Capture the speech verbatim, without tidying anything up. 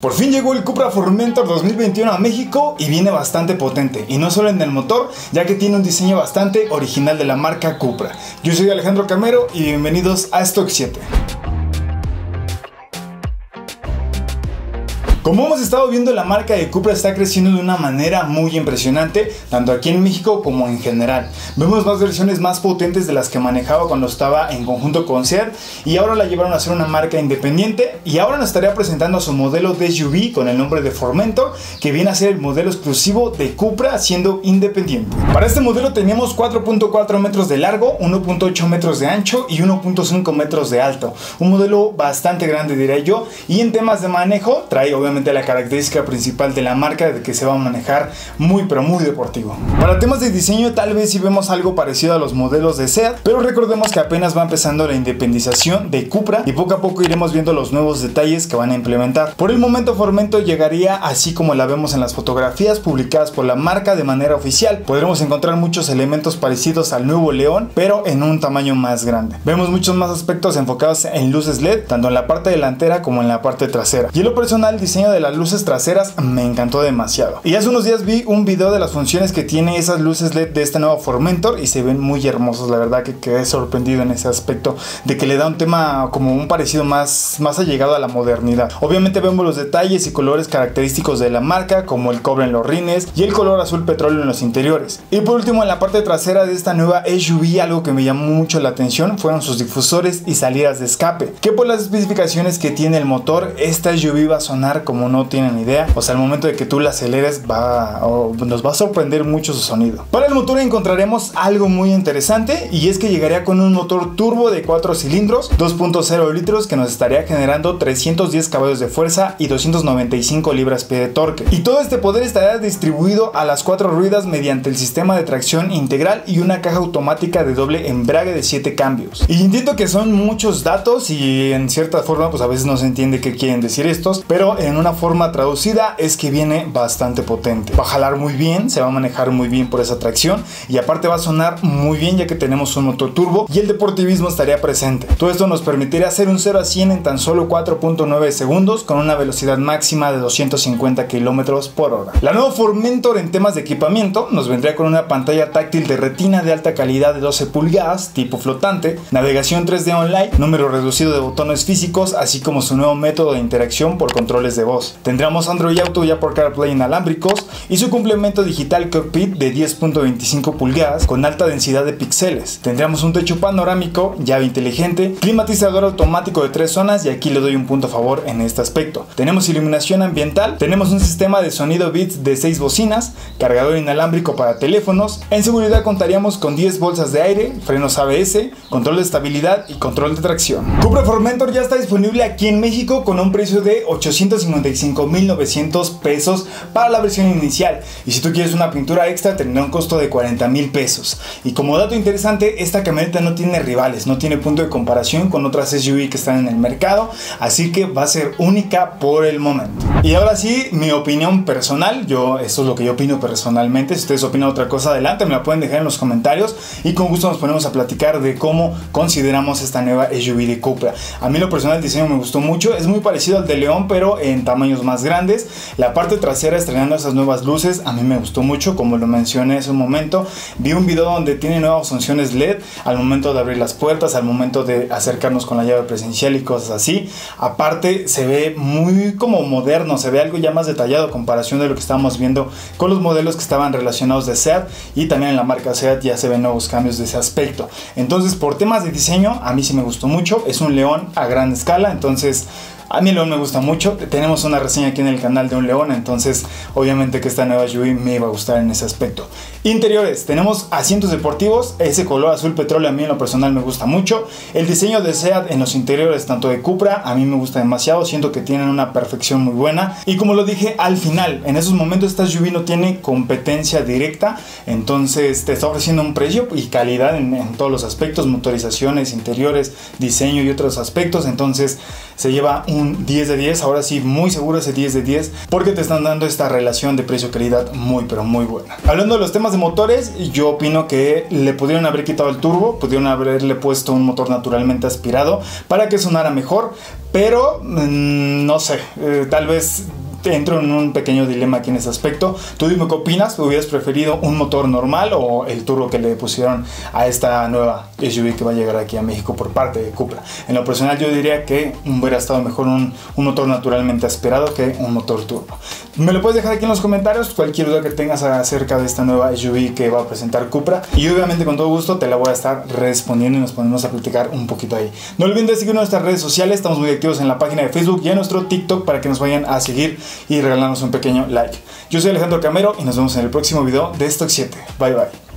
Por fin llegó el Cupra Formentor dos mil veintiuno a México y viene bastante potente, y no solo en el motor, ya que tiene un diseño bastante original de la marca Cupra. Yo soy Alejandro Camero y bienvenidos a Stock siete. Como hemos estado viendo, la marca de Cupra está creciendo de una manera muy impresionante, tanto aquí en México como en general. Vemos más versiones más potentes de las que manejaba cuando estaba en conjunto con SEAT, y ahora la llevaron a ser una marca independiente, y ahora nos estaría presentando su modelo de S U V con el nombre de Formentor, que viene a ser el modelo exclusivo de Cupra siendo independiente. Para este modelo teníamos cuatro punto cuatro metros de largo, uno punto ocho metros de ancho y uno punto cinco metros de alto. Un modelo bastante grande, diría yo, y en temas de manejo trae obviamente la característica principal de la marca, de que se va a manejar muy pero muy deportivo. Para temas de diseño tal vez sí vemos algo parecido a los modelos de SEAT, pero recordemos que apenas va empezando la independización de Cupra y poco a poco iremos viendo los nuevos detalles que van a implementar. Por el momento Formentor llegaría así como la vemos en las fotografías publicadas por la marca de manera oficial. Podremos encontrar muchos elementos parecidos al nuevo León, pero en un tamaño más grande. Vemos muchos más aspectos enfocados en luces L E D, tanto en la parte delantera como en la parte trasera. Y en lo personal, el diseño de las luces traseras me encantó demasiado. Y hace unos días vi un video de las funciones que tiene esas luces L E D de este nuevo Formentor y se ven muy hermosos. La verdad que quedé sorprendido en ese aspecto, de que le da un tema como un parecido más, más allegado a la modernidad. Obviamente vemos los detalles y colores característicos de la marca, como el cobre en los rines y el color azul petróleo en los interiores. Y por último, en la parte trasera de esta nueva S U V, algo que me llamó mucho la atención fueron sus difusores y salidas de escape, que por las especificaciones que tiene el motor, esta S U V va a sonar como no tienen idea. O sea, al momento de que tú la aceleres va, o nos va a sorprender mucho su sonido. Para el motor encontraremos algo muy interesante, y es que llegaría con un motor turbo de cuatro cilindros, dos punto cero litros, que nos estaría generando trescientos diez caballos de fuerza y doscientos noventa y cinco libras-pie de torque. Y todo este poder estará distribuido a las cuatro ruedas mediante el sistema de tracción integral y una caja automática de doble embrague de siete cambios. Y entiendo que son muchos datos y en cierta forma pues a veces no se entiende qué quieren decir estos, pero en una forma traducida es que viene bastante potente. Va a jalar muy bien, se va a manejar muy bien por esa tracción, y aparte va a sonar muy bien ya que tenemos un motor turbo y el deportivismo estaría presente. Todo esto nos permitiría hacer un cero a cien en tan solo cuatro punto nueve segundos con una velocidad máxima de doscientos cincuenta kilómetros por hora. La nueva Formentor en temas de equipamiento nos vendría con una pantalla táctil de retina de alta calidad de doce pulgadas tipo flotante, navegación tres D online, número reducido de botones físicos, así como su nuevo método de interacción por controles de voz. Tendremos Android Auto ya por CarPlay inalámbricos y su complemento digital Cockpit de diez punto veinticinco pulgadas con alta densidad de píxeles. Tendremos un techo panorámico, llave inteligente, climatizador automático de tres zonas, y aquí le doy un punto a favor en este aspecto. Tenemos iluminación ambiental, tenemos un sistema de sonido Beats de seis bocinas, cargador inalámbrico para teléfonos. En seguridad contaríamos con diez bolsas de aire, frenos A B S, control de estabilidad y control de tracción. Cupra Formentor ya está disponible aquí en México con un precio de ochocientos cincuenta y cinco mil novecientos pesos para la versión inicial, y si tú quieres una pintura extra tendrá un costo de cuarenta mil pesos. Y como dato interesante, esta camioneta no tiene rivales, no tiene punto de comparación con otras S U V que están en el mercado, así que va a ser única por el momento. Y ahora sí, mi opinión personal, yo esto es lo que yo opino personalmente. Si ustedes opinan otra cosa, adelante, me la pueden dejar en los comentarios y con gusto nos ponemos a platicar de cómo consideramos esta nueva S U V de Cupra. A mí lo personal el diseño me gustó mucho, es muy parecido al de León pero en tamaños más grandes. La parte trasera estrenando esas nuevas luces a mí me gustó mucho, como lo mencioné hace un momento. Vi un video donde tiene nuevas funciones L E D al momento de abrir las puertas, al momento de acercarnos con la llave presencial y cosas así. Aparte se ve muy como moderno, se ve algo ya más detallado a comparación de lo que estábamos viendo con los modelos que estaban relacionados de SEAT, y también en la marca SEAT ya se ven nuevos cambios de ese aspecto. Entonces por temas de diseño a mí sí me gustó mucho, es un León a gran escala, entonces a mí el León me gusta mucho. Tenemos una reseña aquí en el canal de un León, entonces obviamente que esta nueva S U V me iba a gustar en ese aspecto. Interiores, tenemos asientos deportivos, ese color azul petróleo a mí en lo personal me gusta mucho. El diseño de SEAT en los interiores tanto de Cupra a mí me gusta demasiado, siento que tienen una perfección muy buena. Y como lo dije al final, en esos momentos esta S U V no tiene competencia directa, entonces te está ofreciendo un precio y calidad en, en todos los aspectos, motorizaciones, interiores, diseño y otros aspectos. Entonces se lleva un diez de diez, ahora sí muy seguro ese diez de diez, porque te están dando esta relación de precio-calidad muy pero muy buena. Hablando de los temas de motores, yo opino que le pudieron haber quitado el turbo, pudieron haberle puesto un motor naturalmente aspirado para que sonara mejor, pero mmm, no sé, eh, tal vez entro en un pequeño dilema aquí en ese aspecto. Tú dime qué opinas. ¿Hubieras preferido un motor normal o el turbo que le pusieron a esta nueva S U V que va a llegar aquí a México por parte de Cupra? En lo personal yo diría que hubiera estado mejor un, un motor naturalmente aspirado que un motor turbo. Me lo puedes dejar aquí en los comentarios cualquier duda que tengas acerca de esta nueva S U V que va a presentar Cupra, y obviamente con todo gusto te la voy a estar respondiendo y nos ponemos a platicar un poquito ahí. No olviden de seguirnos en nuestras redes sociales, estamos muy activos en la página de Facebook y en nuestro TikTok para que nos vayan a seguir y regalarnos un pequeño like. Yo soy Alejandro Camero y nos vemos en el próximo video de Stock siete. Bye bye.